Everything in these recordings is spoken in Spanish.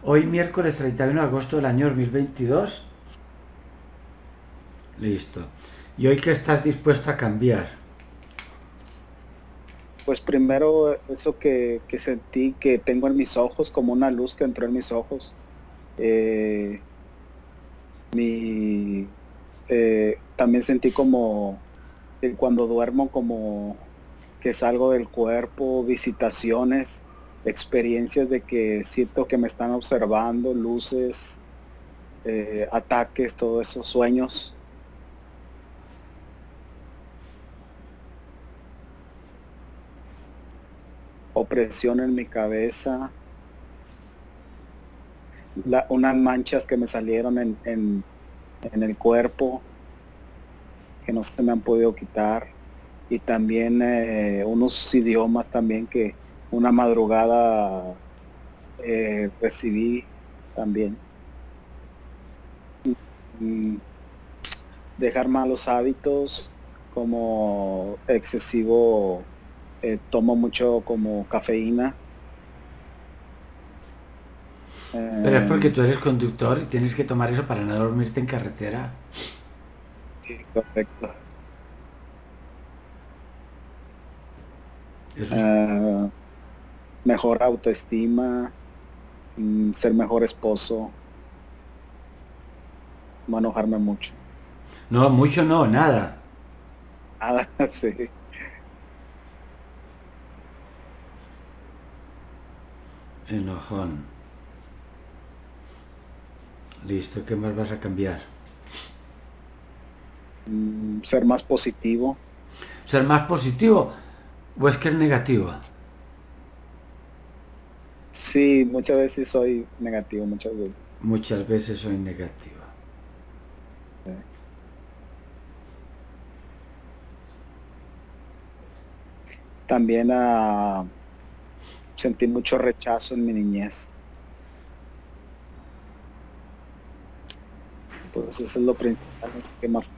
Hoy miércoles 31 de agosto del año 2022. Listo. ¿Y hoy qué estás dispuesto a cambiar? Pues primero eso que sentí que tengo en mis ojos, como una luz que entró en mis ojos. Eh, también sentí como que cuando duermo, como que salgo del cuerpo, visitaciones, experiencias de que siento que me están observando, luces, ataques, todos esos sueños, opresión en mi cabeza, unas manchas que me salieron en el cuerpo que no se me han podido quitar, y también unos idiomas también que una madrugada recibí también. Mm, Dejar malos hábitos como excesivo, tomo mucho como cafeína. Pero es porque eh, tú eres conductor y tienes que tomar eso para no dormirte en carretera. sí, correcto. Eso es... Eh, Mejor autoestima, ser mejor esposo, no enojarme mucho. No, mucho no, nada. Nada, sí. Enojón. Listo, ¿qué más vas a cambiar? Ser más positivo. ¿Ser más positivo o es que es negativo? Sí, muchas veces soy negativo, muchas veces. Muchas veces soy negativo. Eh, También sentí mucho rechazo en mi niñez. Pues eso es lo principal, no sé qué más.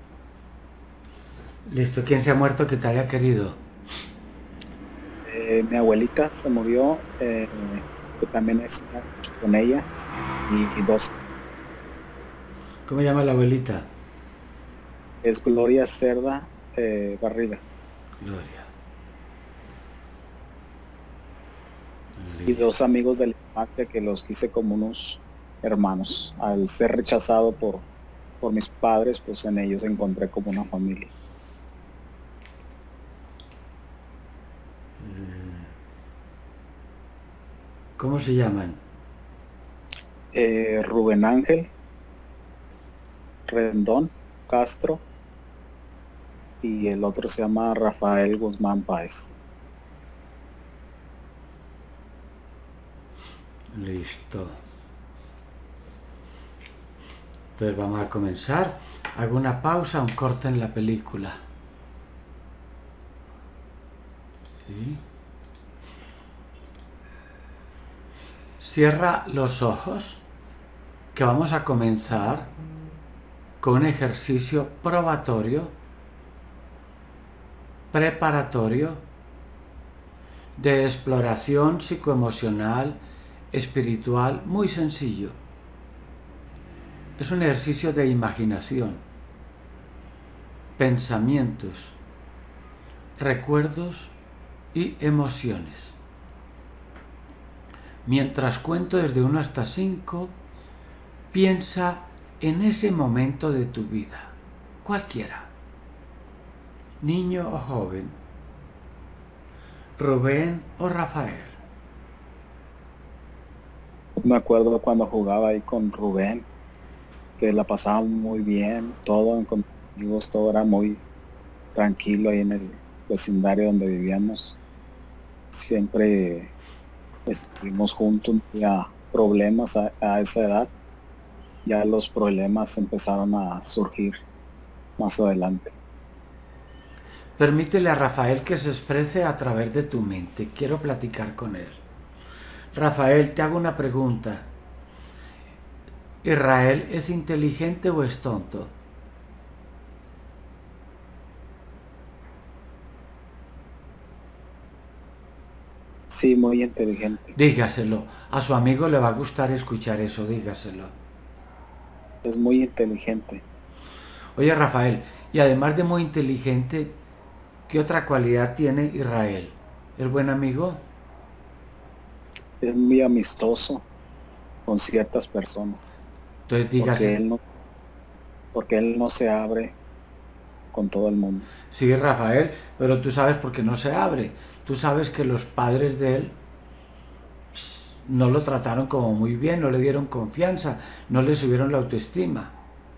Listo, ¿quién se ha muerto que te haya querido? Mi abuelita se murió, que también es una noche con ella, y dos. ¿Cómo llama la abuelita? Es Gloria Cerda Barriga. Gloria. Y dos Listo. amigos de la infancia que los quise como unos hermanos. Al ser rechazado por mis padres, pues en ellos encontré como una familia. ¿Cómo se llaman? Rubén Ángel Rendón Castro, y el otro se llama Rafael Guzmán Páez. Listo. Entonces vamos a comenzar. Hago una pausa, un corte en la película. ¿Sí? Cierra los ojos, que vamos a comenzar con un ejercicio probatorio, preparatorio, de exploración psicoemocional, espiritual, muy sencillo. Es un ejercicio de imaginación, pensamientos, recuerdos y emociones. Mientras cuento desde 1 hasta 5, piensa en ese momento de tu vida, cualquiera, niño o joven, Rubén o Rafael. Me acuerdo cuando jugaba ahí con Rubén, que la pasaba muy bien, todo con mis amigos, todo era muy tranquilo ahí en el vecindario donde vivíamos. Siempre estuvimos juntos, no había problemas a esa edad. Ya los problemas empezaron a surgir más adelante. Permítele a Rafael que se exprese a través de tu mente. Quiero platicar con él. Rafael, te hago una pregunta. ¿Israel es inteligente o es tonto? Sí, muy inteligente. Dígaselo. A su amigo le va a gustar escuchar eso, dígaselo. Es muy inteligente. Oye, Rafael, y además de muy inteligente, ¿qué otra cualidad tiene Israel? ¿Es buen amigo? Es muy amistoso con ciertas personas, Entonces porque dígase, porque él no se abre con todo el mundo. sí, Rafael, pero tú sabes por qué no se abre. Tú sabes que los padres de él no lo trataron como muy bien, no le dieron confianza, no le subieron la autoestima.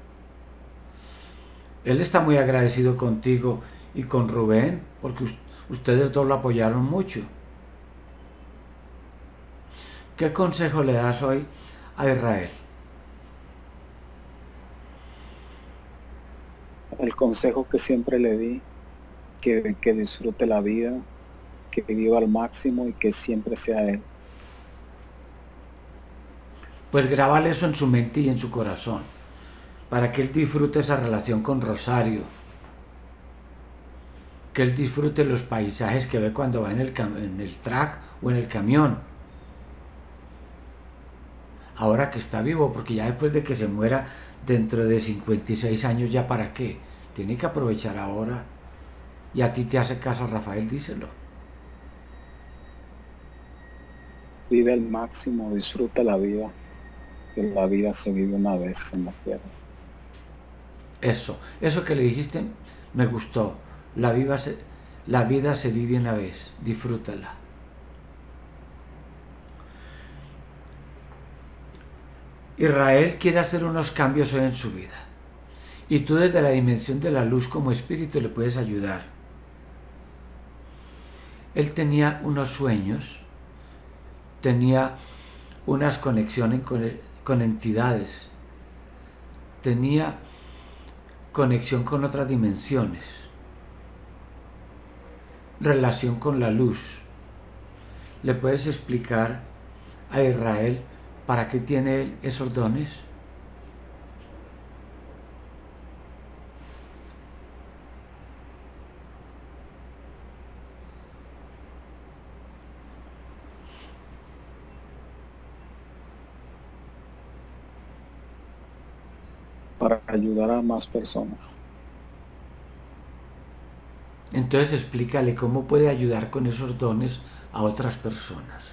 Él está muy agradecido contigo y con Rubén, porque ustedes dos lo apoyaron mucho. ¿Qué consejo le das hoy a Israel? El consejo que siempre le di, que disfrute la vida, que viva al máximo y que siempre sea él. Pues grábale eso en su mente y en su corazón, para que él disfrute esa relación con Rosario, que él disfrute los paisajes que ve cuando va en el track o en el camión. Ahora que está vivo, porque ya después de que se muera dentro de 56 años, ¿ya para qué? Tiene que aprovechar ahora. Y a ti te hace caso, Rafael, díselo. Vive al máximo, disfruta la vida, que la vida se vive una vez en la tierra. Eso que le dijiste me gustó. La vida se vive una vez, disfrútala. Israel quiere hacer unos cambios hoy en su vida. Y tú desde la dimensión de la luz como espíritu le puedes ayudar. Él tenía unos sueños, tenía unas conexiones con entidades, tenía conexión con otras dimensiones, relación con la luz. ¿Le puedes explicar a Israel para qué tiene él esos dones? Para ayudar a más personas. Entonces explícale cómo puede ayudar con esos dones a otras personas.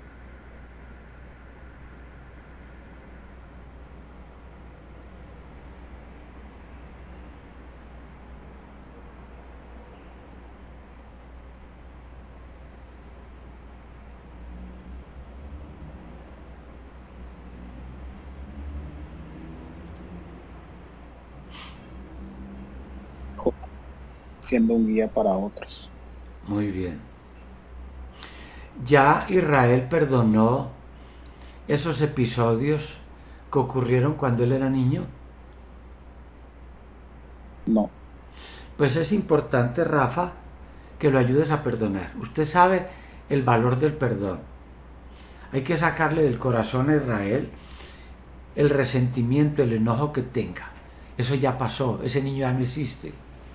Siendo un guía para otros. Muy bien. Ya Israel perdonó esos episodios que ocurrieron cuando él era niño. No, Pues es importante, Rafa, que lo ayudes a perdonar. Usted sabe el valor del perdón. Hay que sacarle del corazón a Israel el resentimiento, el enojo que tenga. Eso ya pasó, ese niño ya no existe.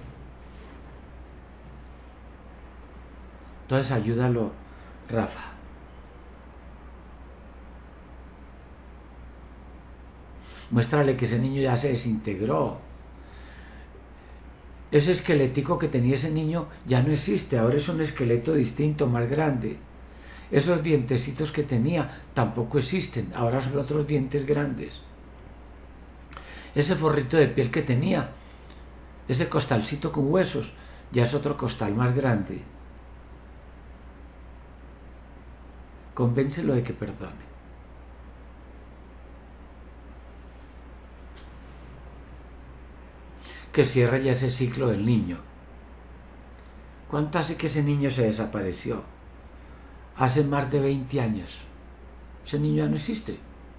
Entonces ayúdalo, Rafa. Muéstrale que ese niño ya se desintegró. Ese esquelético que tenía ese niño ya no existe, ahora es un esqueleto distinto, más grande. Esos dientecitos que tenía tampoco existen, ahora son otros dientes grandes. Ese forrito de piel que tenía, ese costalcito con huesos, ya es otro costal más grande. Convéncelo de que perdone. Que cierre ya ese ciclo del niño. ¿Cuánto hace que ese niño se desapareció? Hace más de 20 años. Ese niño ya no existe.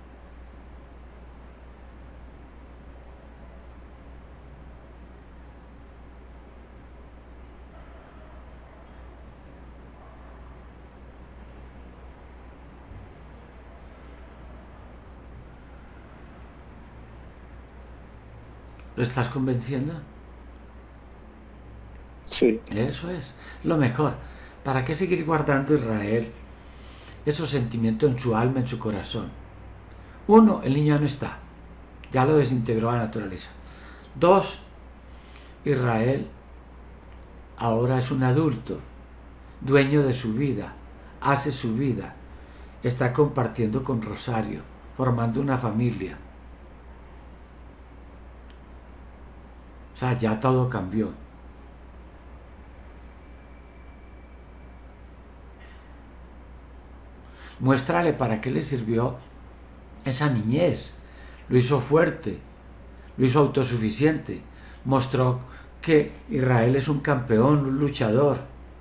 ¿Lo estás convenciendo? sí, Eso es lo mejor. ¿Para qué seguir guardando Israel esos sentimientos en su alma, en su corazón. Uno, el niño ya no está, ya lo desintegró la naturaleza. Dos, Israel ahora es un adulto, dueño de su vida, hace su vida, está compartiendo con Rosario, formando una familia. O sea, ya todo cambió. Muéstrale para qué le sirvió esa niñez. Lo hizo fuerte, lo hizo autosuficiente. Mostró que Israel es un campeón, un luchador.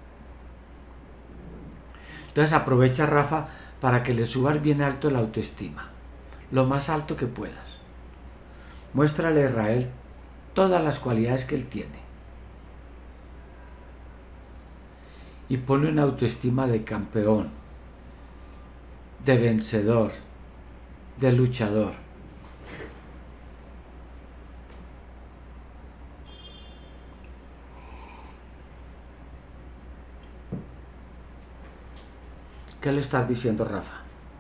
Entonces aprovecha, Rafa, para que le subas bien alto la autoestima, lo más alto que puedas. Muéstrale a Israel todas las cualidades que él tiene y ponle una autoestima de campeón, de vencedor, de luchador. ¿Qué le estás diciendo, Rafa?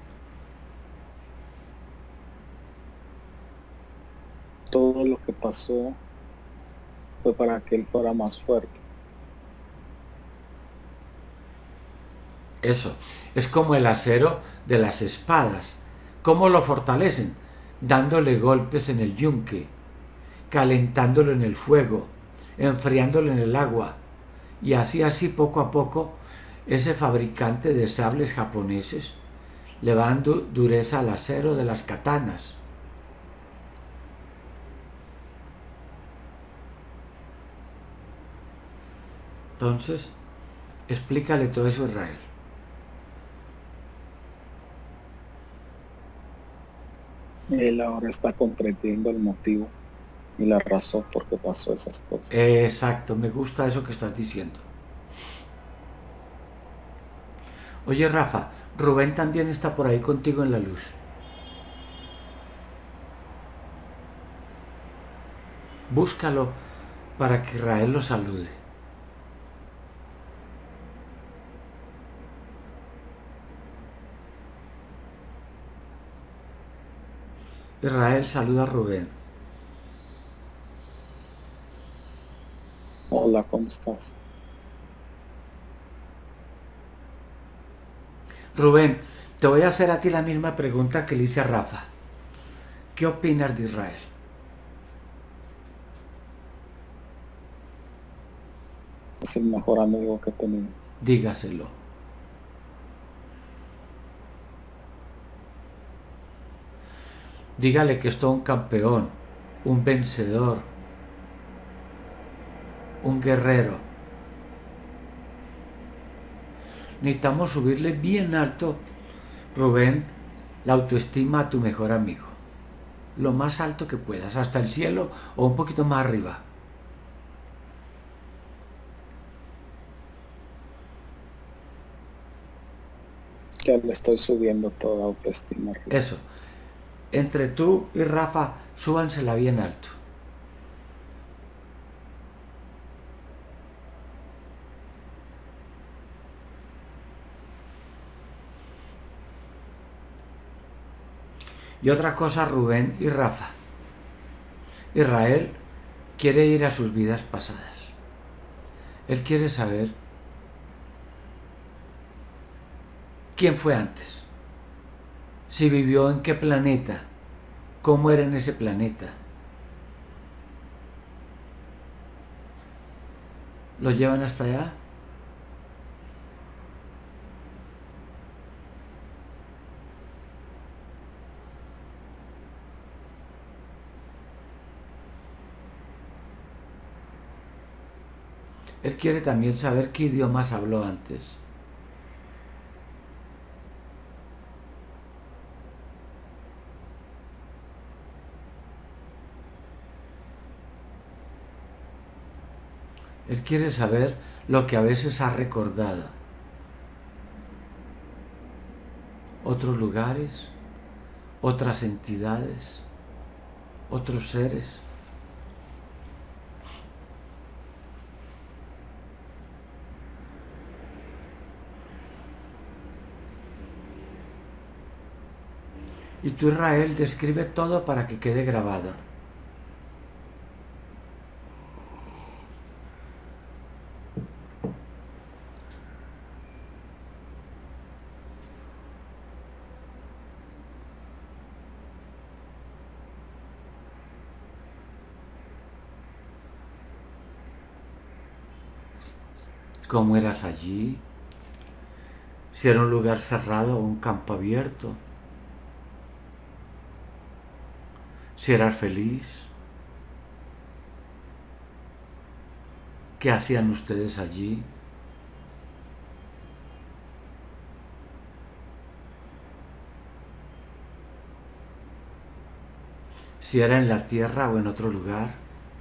Todo lo que pasó fue para que él fuera más fuerte. Eso, es como el acero de las espadas. ¿Cómo lo fortalecen? Dándole golpes en el yunque, calentándolo en el fuego, enfriándolo en el agua. Y así poco a poco, ese fabricante de sables japoneses le va dando dureza al acero de las katanas. Entonces, explícale todo eso a Israel. Él ahora está comprendiendo el motivo y la razón por qué pasó esas cosas. Exacto, me gusta eso que estás diciendo. Oye, Rafa, Rubén también está por ahí contigo en la luz. Búscalo para que Israel lo salude. Israel saluda a Rubén. Hola, ¿cómo estás? Rubén, te voy a hacer a ti la misma pregunta que le hice a Rafa. ¿Qué opinas de Israel? Es el mejor amigo que he tenido. Dígaselo. Dígale que es todo un campeón, un vencedor, un guerrero. Necesitamos subirle bien alto, Rubén, la autoestima a tu mejor amigo. Lo más alto que puedas, hasta el cielo o un poquito más arriba. Ya le estoy subiendo toda autoestima. Eso. Entre tú y Rafa, súbansela bien alto. Y otra cosa, Rubén y Rafa. Israel quiere ir a sus vidas pasadas. Él quiere saber quién fue antes, si vivió en qué planeta, cómo era en ese planeta. ¿Lo llevan hasta allá? Él quiere también saber qué idiomas habló antes. Él quiere saber lo que a veces ha recordado. Otros lugares, otras entidades, otros seres. Y tú, Israel, describe todo para que quede grabado. ¿Cómo eras allí? Si era un lugar cerrado o un campo abierto. Si eras feliz. ¿Qué hacían ustedes allí? Si era en la tierra o en otro lugar.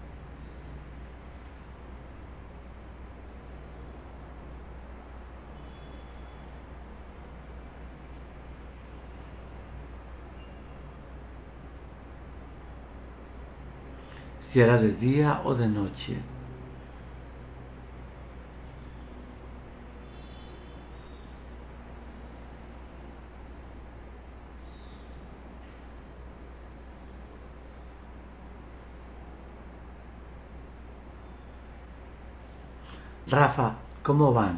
Si era de día o de noche. Rafa, ¿cómo van?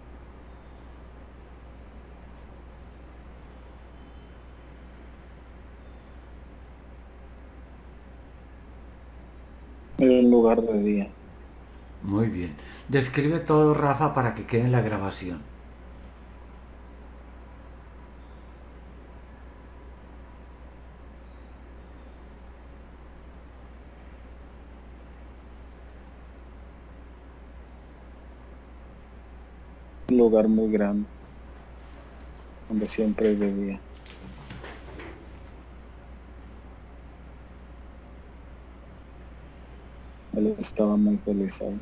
En lugar de día. Muy bien. Describe todo, Rafa, para que quede en la grabación. Un lugar muy grande, donde siempre bebía. Él estaba muy feliz ahí.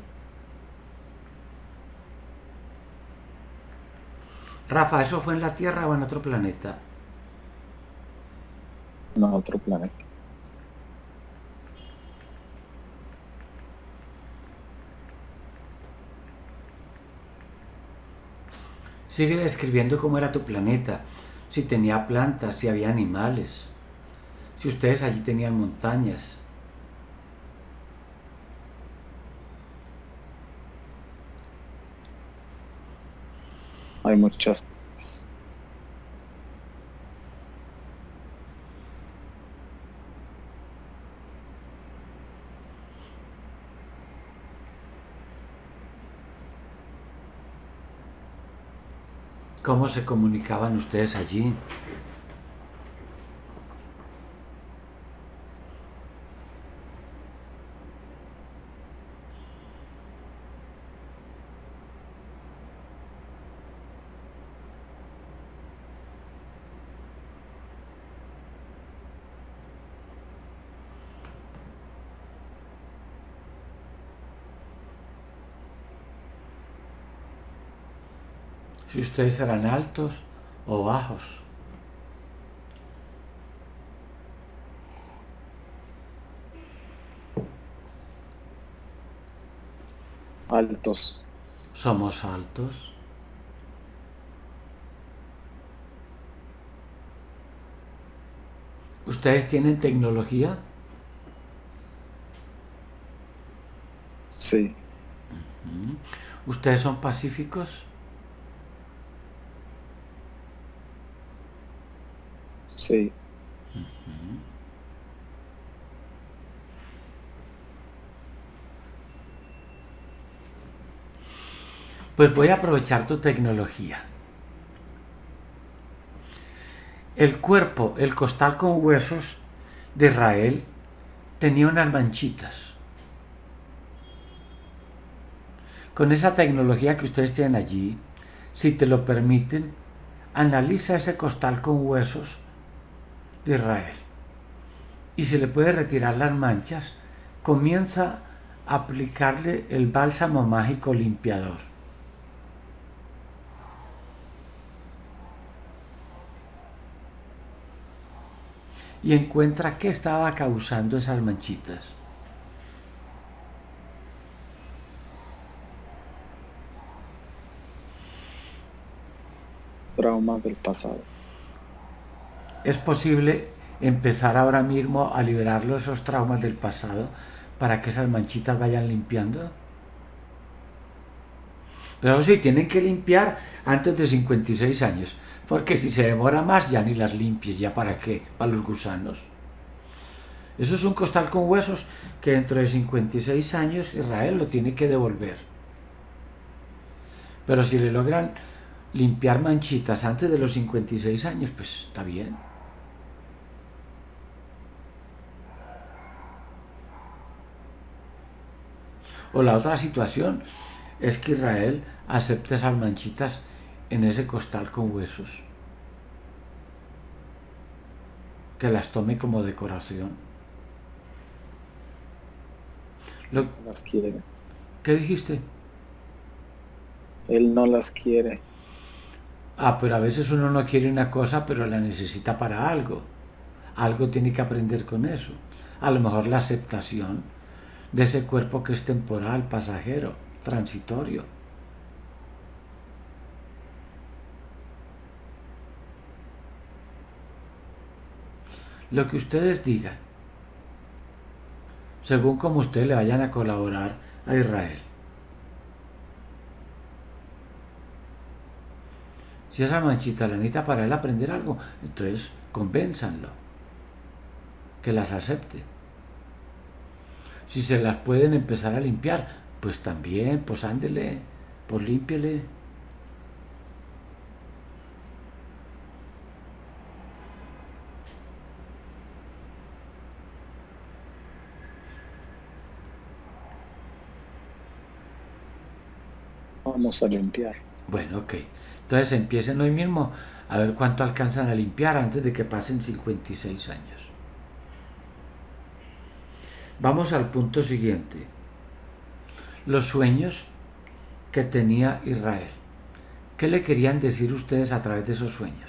Rafa, ¿eso fue en la Tierra o en otro planeta? En otro planeta. Sigue describiendo cómo era tu planeta, si tenía plantas, si había animales, si ustedes allí tenían montañas. Hay muchas. ¿Cómo se comunicaban ustedes allí? Si ustedes eran altos o bajos. Altos. Somos altos. ¿Ustedes tienen tecnología? Sí. ¿Ustedes son pacíficos? Sí. Pues voy a aprovechar tu tecnología. El cuerpo, el costal con huesos de Israel tenía unas manchitas. Con esa tecnología que ustedes tienen allí, si te lo permiten, analiza ese costal con huesos de Israel. Y si le puede retirar las manchas, comienza a aplicarle el bálsamo mágico limpiador. Y encuentra qué estaba causando esas manchitas. Traumas del pasado. es posible empezar ahora mismo a liberarlo de esos traumas del pasado para que esas manchitas vayan limpiando. Pero sí, tienen que limpiar antes de 56 años, porque si se demora más ya ni las limpies, ya para qué, para los gusanos. Eso es un costal con huesos que dentro de 56 años Israel lo tiene que devolver. Pero si le logran limpiar manchitas antes de los 56 años, pues está bien. O la otra situación es que Israel acepte esas manchitas en ese costal con huesos, que las tome como decoración. Las quiere. ¿Qué dijiste? Él no las quiere. Ah, pero a veces uno no quiere una cosa, pero la necesita para algo. Algo tiene que aprender con eso. A lo mejor la aceptación de ese cuerpo que es temporal, pasajero, transitorio. Lo que ustedes digan, según como ustedes le vayan a colaborar a Israel. Si esa manchita la necesita para él aprender algo, entonces convénzanlo, que las acepte. Si se las pueden empezar a limpiar, pues también, pues ándele, pues límpiele. Vamos a limpiar. Bueno, ok. Entonces empiecen hoy mismo a ver cuánto alcanzan a limpiar antes de que pasen 56 años. Vamos al punto siguiente. Los sueños que tenía Israel. ¿Qué le querían decir ustedes a través de esos sueños?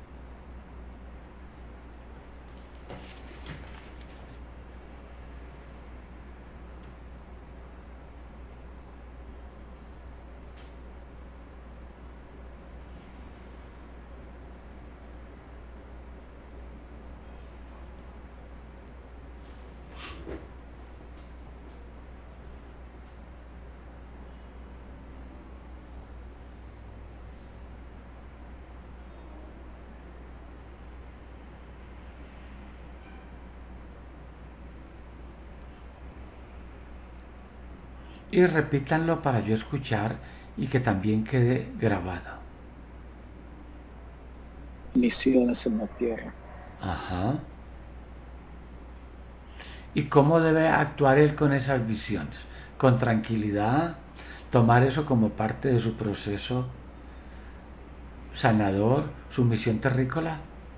Y repítanlo para yo escuchar y que también quede grabado. Misiones en la tierra. Ajá. ¿Y cómo debe actuar él con esas visiones? Con tranquilidad, tomar eso como parte de su proceso sanador, su misión terrícola.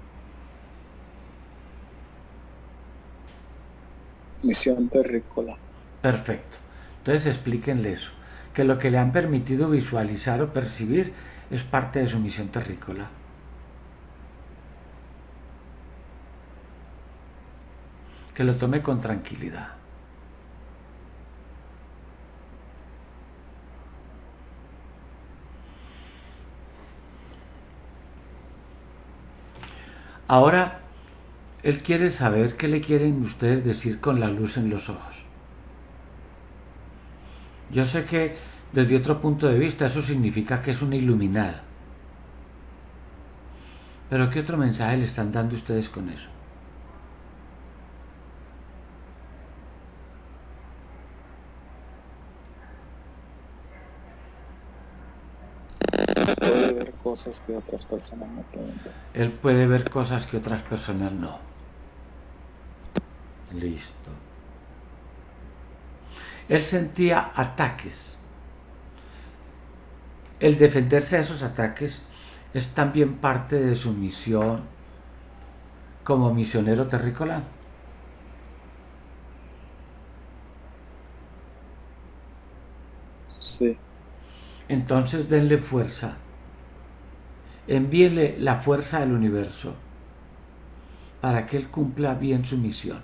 Misión terrícola. Perfecto. Entonces explíquenle eso, que lo que le han permitido visualizar o percibir es parte de su misión terrícola. Que lo tome con tranquilidad. Ahora, él quiere saber qué le quieren ustedes decir con la luz en los ojos. Yo sé que desde otro punto de vista eso significa que es una iluminada. Pero ¿qué otro mensaje le están dando ustedes con eso? Puede ver cosas que otras personas no pueden ver. Él puede ver cosas que otras personas no. Listo. Él sentía ataques. El defenderse de esos ataques es también parte de su misión como misionero terrícola. Sí. Entonces denle fuerza. Envíele la fuerza del universo para que él cumpla bien su misión.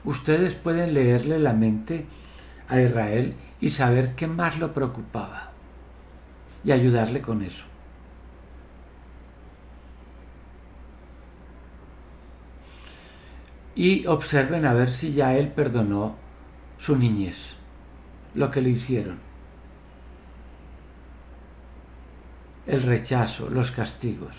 Ustedes pueden leerle la mente a Israel y saber qué más lo preocupaba y ayudarle con eso. Y observen a ver si ya él perdonó su niñez, lo que le hicieron, el rechazo, los castigos.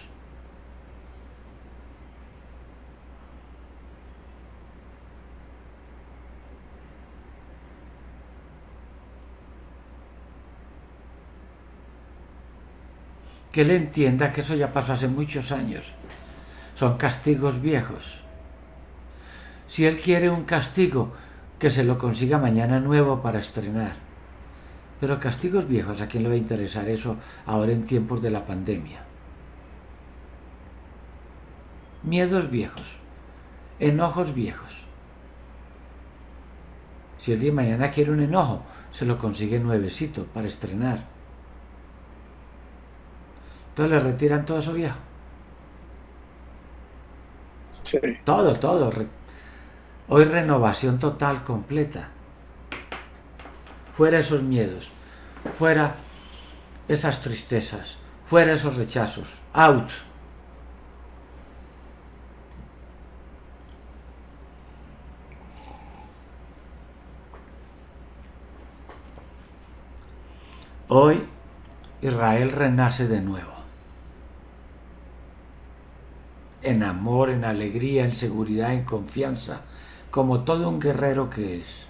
Que él entienda que eso ya pasó hace muchos años. Son castigos viejos. Si él quiere un castigo, que se lo consiga mañana nuevo para estrenar. Pero castigos viejos, ¿a quién le va a interesar eso ahora en tiempos de la pandemia? Miedos viejos, enojos viejos. Si el día de mañana quiere un enojo, se lo consigue nuevecito para estrenar. Entonces le retiran todo eso viejo. Sí. Todo. Hoy renovación total, completa. Fuera esos miedos, fuera esas tristezas, fuera esos rechazos. Out. Hoy Israel renace de nuevo. En amor, en alegría, en seguridad, en confianza, como todo un guerrero que es.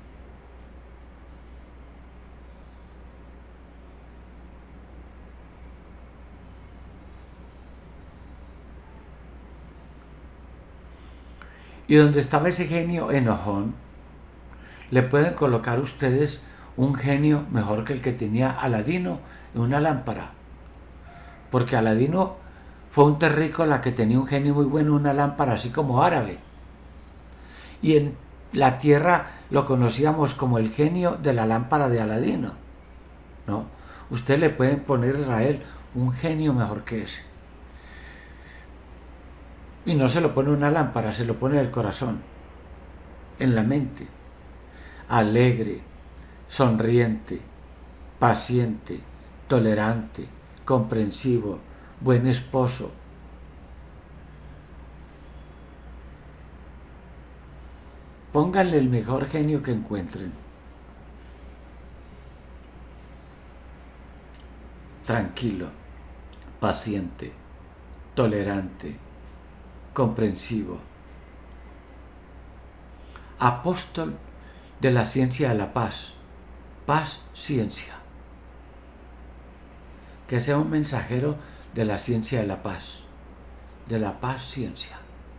Y donde estaba ese genio enojón, le pueden colocar ustedes un genio mejor que el que tenía Aladino en una lámpara. Porque Aladino fue un terrícola que tenía un genio muy bueno en una lámpara, así como árabe. Y en la tierra lo conocíamos como el genio de la lámpara de Aladino, ¿no? Usted le pueden poner a Israel un genio mejor que ese. Y no se lo pone en una lámpara, se lo pone en el corazón, en la mente. Alegre, sonriente, paciente, tolerante, comprensivo, buen esposo. Pónganle el mejor genio que encuentren. Tranquilo, paciente, tolerante, comprensivo. Apóstol de la ciencia de la paz. Paz, ciencia. Que sea un mensajero de la ciencia de la paz. De la paz, ciencia.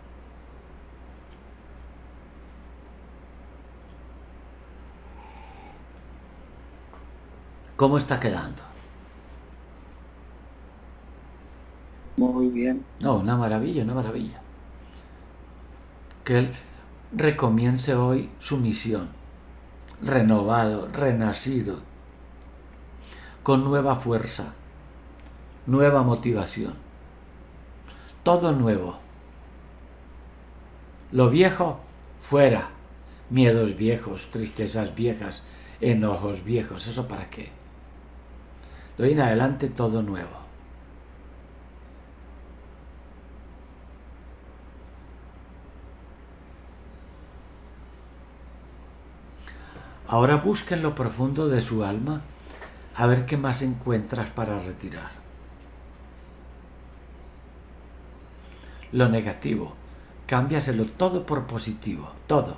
¿Cómo está quedando? Muy bien. No, una maravilla, una maravilla. Que él recomience hoy su misión, renovado, renacido, con nueva fuerza, nueva motivación, todo nuevo. Lo viejo, fuera. Miedos viejos, tristezas viejas, enojos viejos, ¿eso para qué? De hoy en adelante todo nuevo. Ahora busca en lo profundo de su alma a ver qué más encuentras para retirar. Lo negativo, cámbiaselo todo por positivo, todo.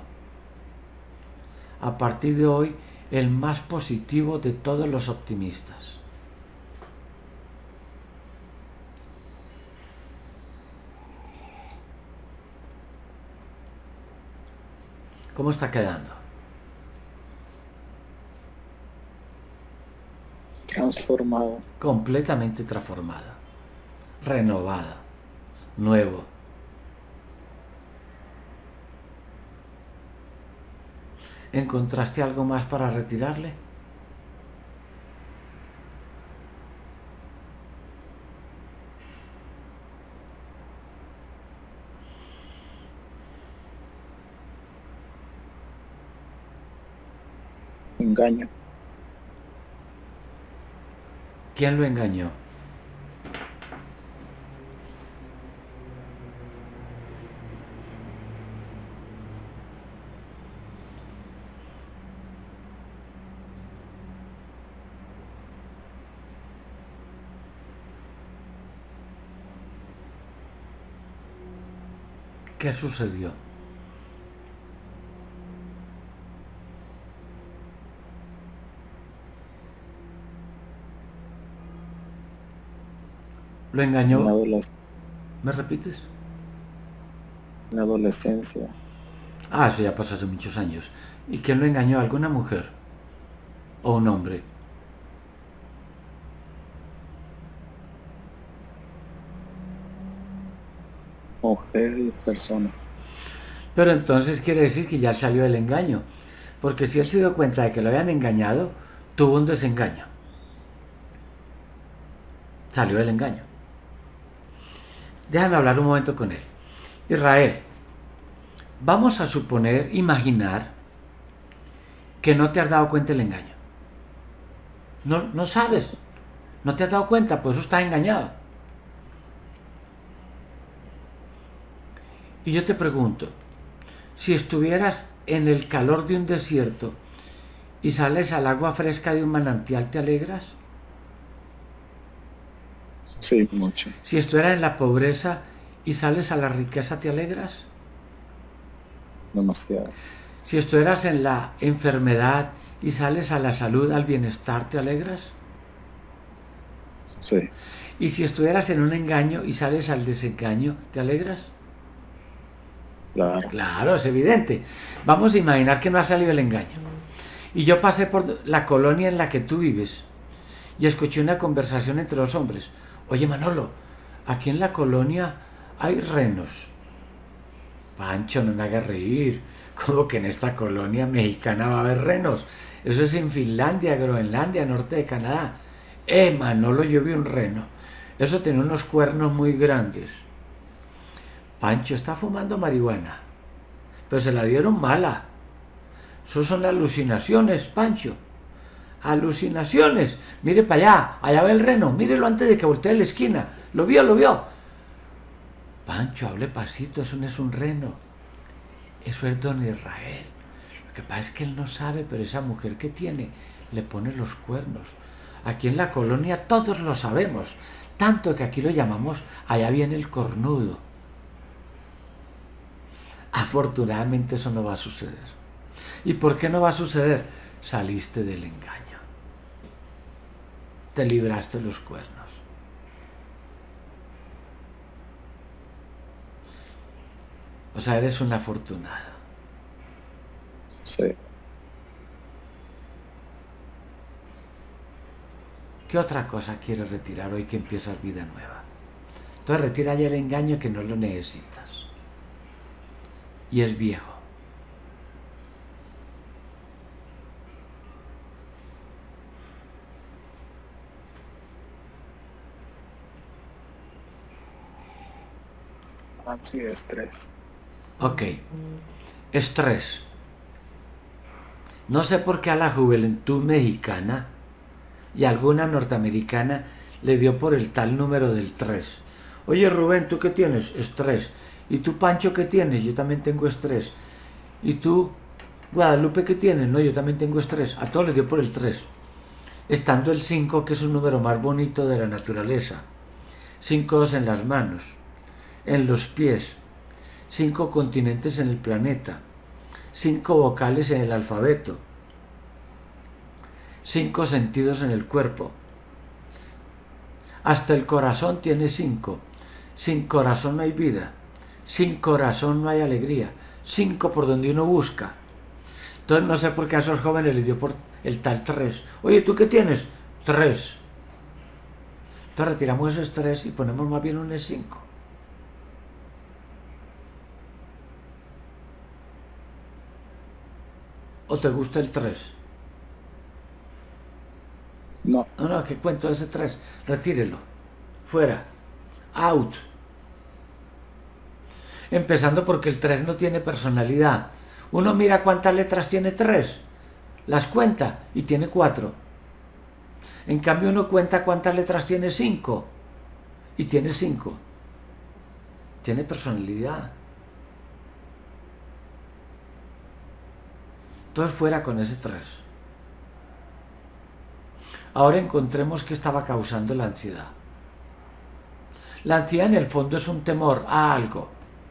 A partir de hoy, el más positivo de todos los optimistas. ¿Cómo está quedando? Transformado. Completamente transformada, renovada, nuevo. ¿Encontraste algo más para retirarle? engaño. ¿Quién lo engañó? ¿Qué sucedió? ¿Lo engañó? ¿Me repites? En la adolescencia. Ah, eso ya pasó hace muchos años. ¿Y quién lo engañó? ¿Alguna mujer? ¿O un hombre? Mujer y personas. Pero entonces quiere decir que ya salió el engaño. Porque si él se dio cuenta de que lo habían engañado, tuvo un desengaño. Salió el engaño. Déjame hablar un momento con él. Israel, vamos a suponer, imaginar, que no te has dado cuenta del engaño. No sabes. No te has dado cuenta, pues eso estás engañado. Y yo te pregunto, si estuvieras en el calor de un desierto y sales al agua fresca de un manantial, ¿te alegras? Sí, mucho. Si estuvieras en la pobreza y sales a la riqueza, ¿te alegras? Demasiado. Si estuvieras en la enfermedad y sales a la salud, al bienestar, ¿te alegras? Sí. Y si estuvieras en un engaño y sales al desengaño, ¿te alegras? Claro. Claro, es evidente. Vamos a imaginar que no ha salido el engaño. Y yo pasé por la colonia en la que tú vives y escuché una conversación entre los hombres. Oye, Manolo, aquí en la colonia hay renos. Pancho, no me hagas reír. ¿Cómo que en esta colonia mexicana va a haber renos? Eso es en Finlandia, Groenlandia, norte de Canadá. Manolo, yo vi un reno. Eso tiene unos cuernos muy grandes. Pancho está fumando marihuana. Pero se la dieron mala. Eso son alucinaciones, Pancho. Alucinaciones. Mire para allá. Allá va el reno. Mírelo antes de que voltee a la esquina. Lo vio. Pancho, hable pasito. Eso no es un reno. Eso es don Israel. Lo que pasa es que él no sabe, pero esa mujer que tiene le pone los cuernos. Aquí en la colonia todos lo sabemos. Tanto que aquí lo llamamos allá viene el cornudo. Afortunadamente eso no va a suceder. ¿Y por qué no va a suceder? Saliste del engaño. Te libraste los cuernos. O sea, eres un afortunado. Sí. ¿Qué otra cosa quieres retirar hoy que empiezas vida nueva? Entonces retira ya el engaño que no lo necesitas. Y es viejo. Ansia y estrés. Ok. Estrés. No sé por qué a la juventud mexicana y a alguna norteamericana le dio por el tal número del 3. Oye, Rubén, ¿tú qué tienes? Estrés. ¿Y tú, Pancho, qué tienes? Yo también tengo estrés. ¿Y tú, Guadalupe, qué tienes? No, yo también tengo estrés. A todos les dio por el 3. Estando el 5, que es un número más bonito de la naturaleza. 5 dedos en las manos, en los pies, 5 continentes en el planeta, 5 vocales en el alfabeto, 5 sentidos en el cuerpo. Hasta el corazón tiene 5. Sin corazón no hay vida. Sin corazón no hay alegría. 5 por donde uno busca. Entonces no sé por qué a esos jóvenes les dio por el tal 3. Oye, ¿tú qué tienes? 3. Entonces retiramos ese 3 y ponemos más bien un 5. ¿O te gusta el 3? No. No, ¿qué cuento ese 3? Retírelo. Fuera. Out. Empezando porque el 3 no tiene personalidad. Uno mira cuántas letras tiene 3. las cuenta y tiene 4. En cambio uno cuenta cuántas letras tiene, 5, y tiene 5. Tiene personalidad. Entonces fuera con ese 3. Ahora encontremos qué estaba causando la ansiedad. La ansiedad en el fondo es un temor a algo.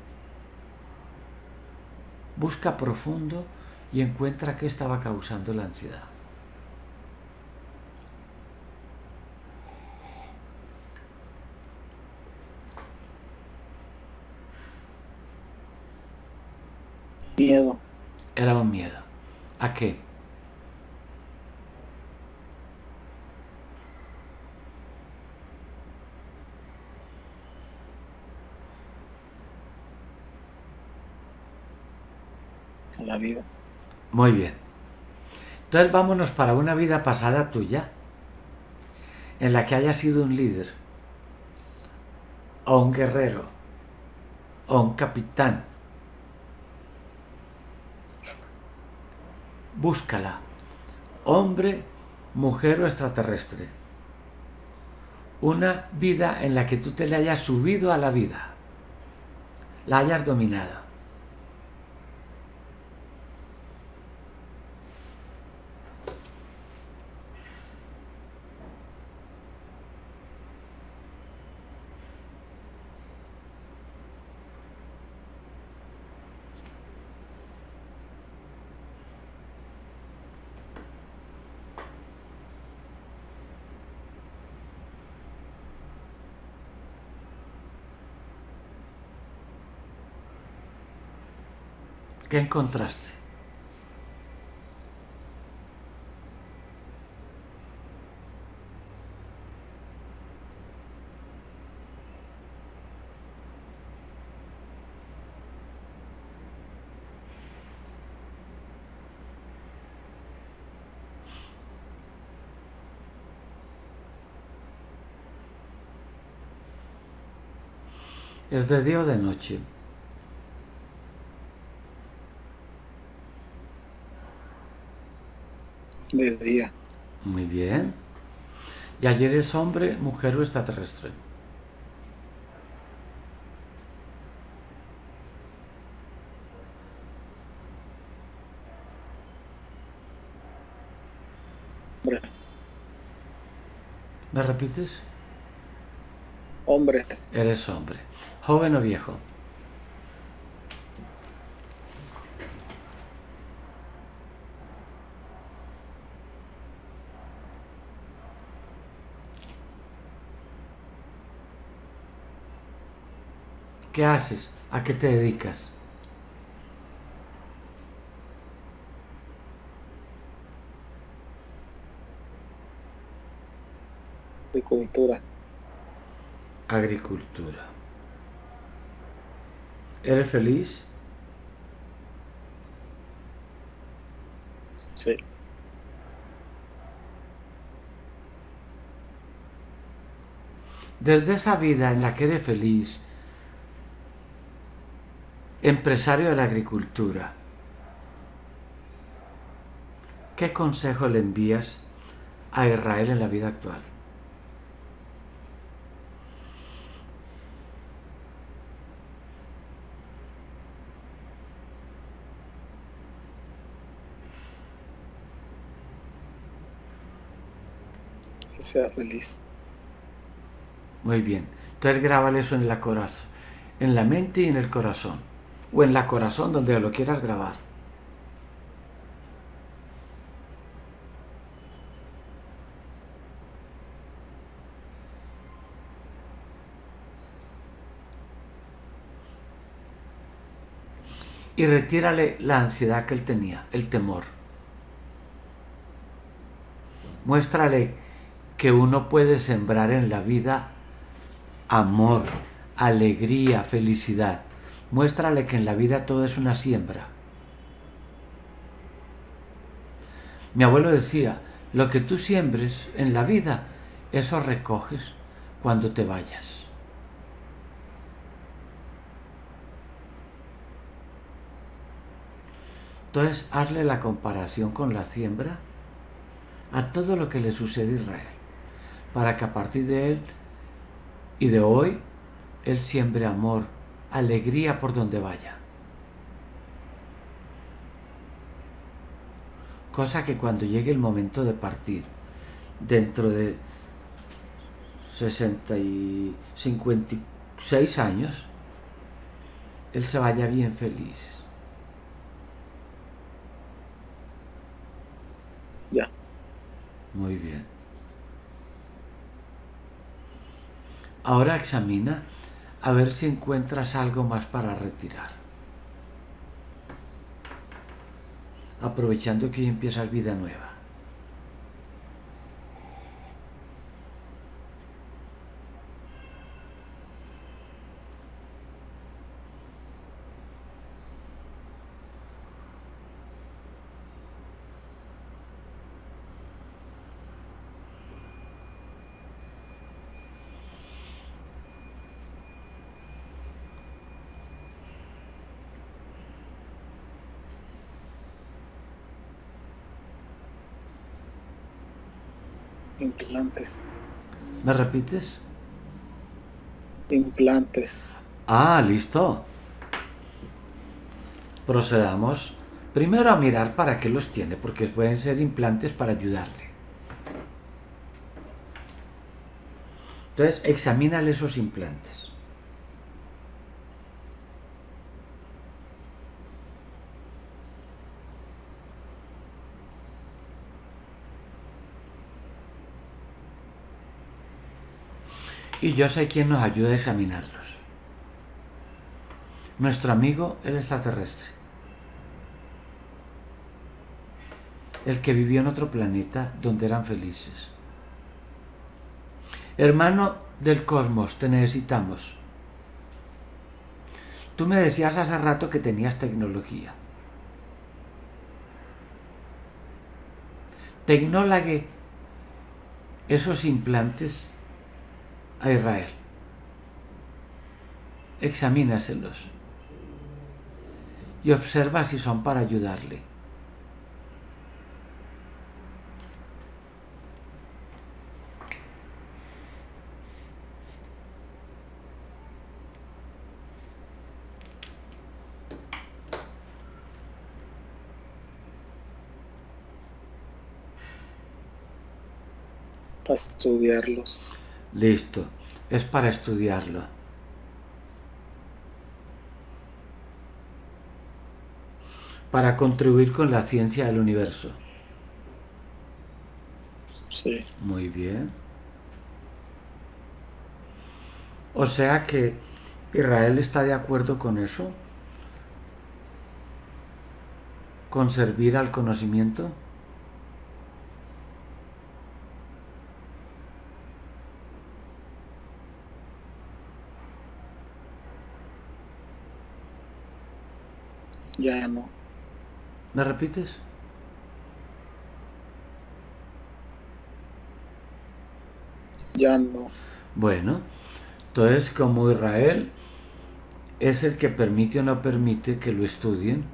Busca profundo y encuentra qué estaba causando la ansiedad. Miedo. Era un miedo. ¿A qué? A la vida. Muy bien. Entonces vámonos para una vida pasada tuya, en la que hayas sido un líder, o un guerrero, o un capitán. Búscala. Hombre, mujer o extraterrestre. Una vida en la que tú te le hayas subido a la vida, la hayas dominado. ¿Qué encontraste? ¿Es de día o de noche? De día. Muy bien. ¿Y ayer es hombre, mujer o extraterrestre? Hombre. ¿Me repites? Hombre. Eres hombre. ¿Joven o viejo? ¿Qué haces? ¿A qué te dedicas? Agricultura. Agricultura. ¿Eres feliz? Sí. Desde esa vida en la que eres feliz, empresario de la agricultura, ¿qué consejo le envías a Israel en la vida actual? Que sea feliz. Muy bien. Entonces grábale eso en la corazón, en la mente y en el corazón, o en la corazón donde lo quieras grabar. Y retírale la ansiedad que él tenía, el temor. Muéstrale que uno puede sembrar en la vida amor, alegría, felicidad. Muéstrale que en la vida todo es una siembra. Mi abuelo decía, lo que tú siembres en la vida, eso recoges cuando te vayas. Entonces, hazle la comparación con la siembra a todo lo que le sucede a Israel, para que a partir de él y de hoy, él siembre amor, alegría por donde vaya. Cosa que cuando llegue el momento de partir, dentro de 56 años, él se vaya bien feliz. Ya. Muy bien. Ahora examina a ver si encuentras algo más para retirar. Aprovechando que hoy empiezas vida nueva. Implantes. ¿Me repites? Implantes. Ah, listo. Procedamos primero a mirar para qué los tiene, porque pueden ser implantes para ayudarle. Entonces, examínale esos implantes. Y yo sé quién nos ayuda a examinarlos. Nuestro amigo, el extraterrestre. El que vivió en otro planeta donde eran felices. Hermano del cosmos, te necesitamos. Tú me decías hace rato que tenías tecnología. Tecnólague esos implantes a Israel. Examínaselos y observa si son para ayudarle. Para estudiarlos. Listo, es para estudiarlo. Para contribuir con la ciencia del universo. Sí. Muy bien. O sea que Israel está de acuerdo con eso. Con servir al conocimiento. Ya no. ¿Me repites? Ya no. Bueno, entonces como Israel es el que permite o no permite que lo estudien,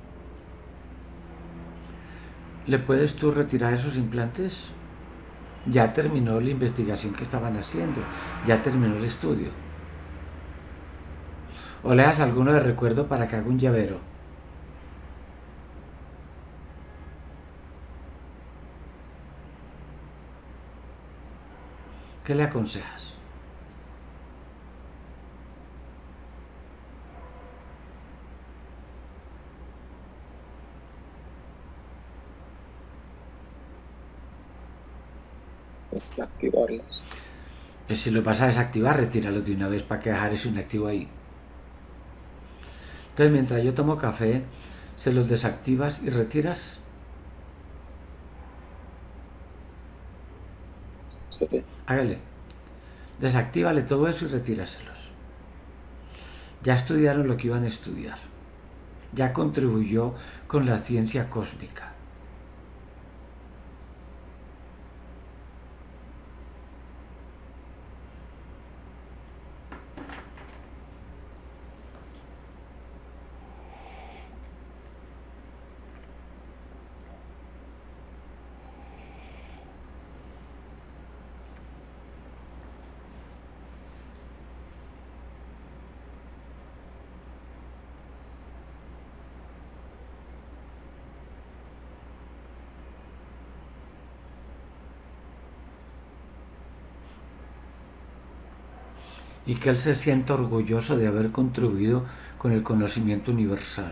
¿le puedes tú retirar esos implantes? Ya terminó la investigación que estaban haciendo, ya terminó el estudio. O le das alguno de recuerdo para que haga un llavero. ¿Qué le aconsejas? Desactivarlos. Pues si lo vas a desactivar, retíralos de una vez para que dejar eso inactivo ahí. Entonces, mientras yo tomo café, se los desactivas y retiras. Sí. Hágale. Desactívale todo eso y retíraselos. Ya estudiaron lo que iban a estudiar. Ya contribuyó con la ciencia cósmica. y que él se sienta orgulloso de haber contribuido con el conocimiento universal.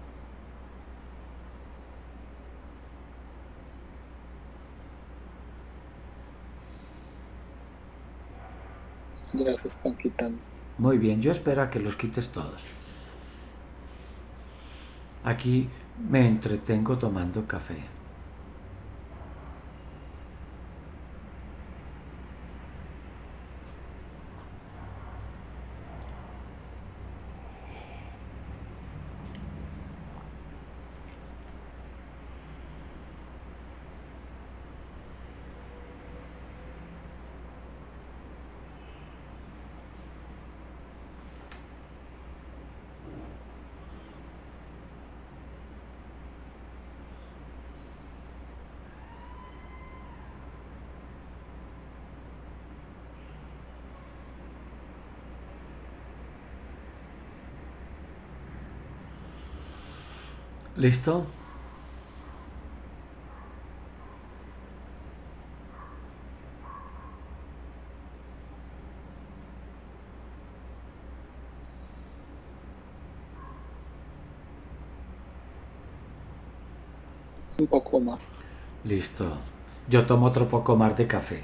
Ya se están quitando. Muy bien, yo espero a que los quites todos. Aquí me entretengo tomando café. ¿Listo? Un poco más. Listo. Yo tomo otro poco más de café.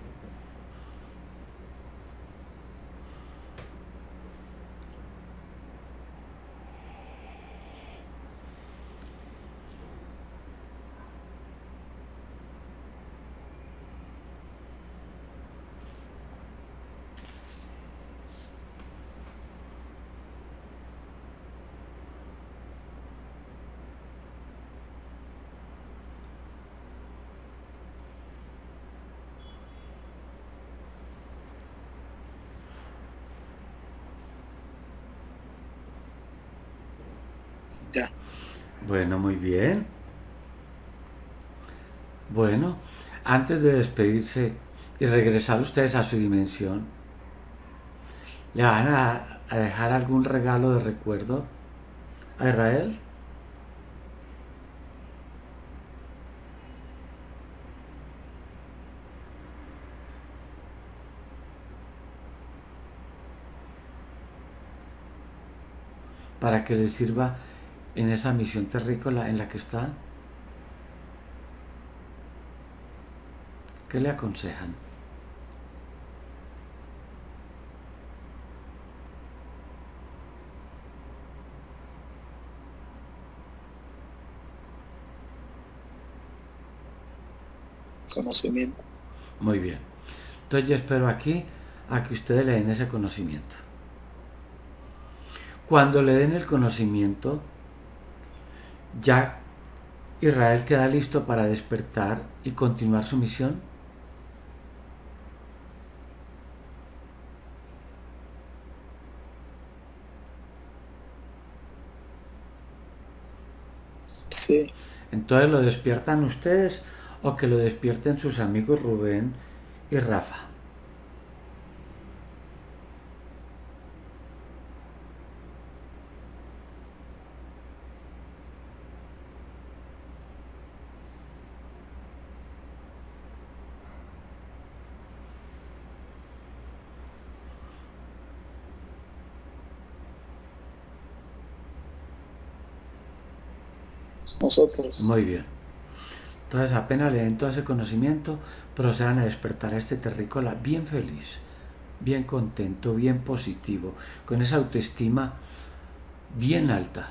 Ya. Bueno, muy bien. Bueno, antes de despedirse y regresar ustedes a su dimensión, ¿le van a dejar algún regalo de recuerdo a Israel? Para que le sirva en esa misión terrícola en la que está. ¿Qué le aconsejan? Conocimiento. Muy bien. Entonces yo espero aquí a que ustedes le den ese conocimiento. Cuando le den el conocimiento, ya Israel queda listo para despertar y continuar su misión. Sí. Entonces lo despiertan ustedes o que lo despierten sus amigos Rubén y Rafa. Nosotros. Muy bien. Entonces apenas le den todo ese conocimiento, procedan a despertar a este terrícola bien feliz, bien contento, bien positivo, con esa autoestima bien alta.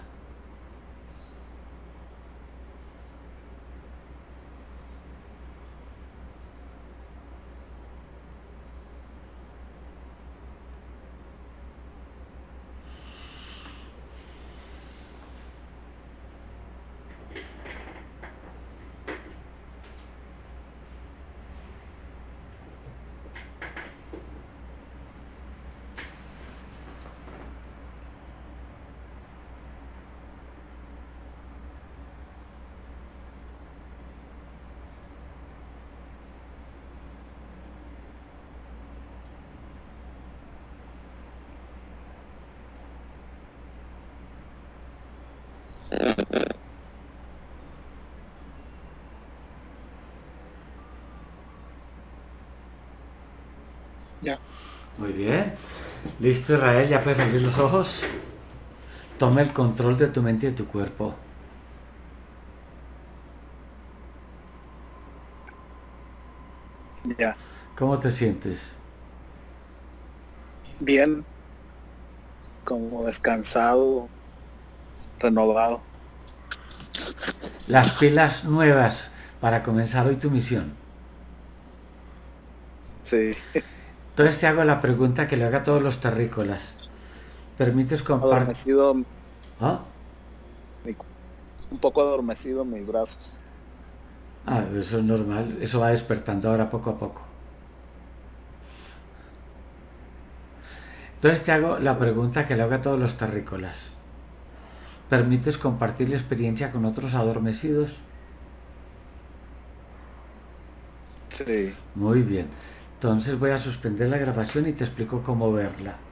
Ya. Muy bien. Listo, Israel, ya puedes abrir los ojos. Toma el control de tu mente y de tu cuerpo. Ya. ¿Cómo te sientes? Bien, como descansado, renovado. Las pilas nuevas para comenzar hoy tu misión. Sí. Entonces te hago la pregunta que le haga a todos los terrícolas. ¿Permites compartir? Adormecido, ¿Ah? mi- un poco adormecido mis brazos. Ah, eso es normal, eso va despertando ahora poco a poco. Entonces te hago la Sí. pregunta que le hago a todos los terrícolas. ¿Permites compartir la experiencia con otros adormecidos? Sí. Muy bien. Entonces voy a suspender la grabación y te explico cómo verla.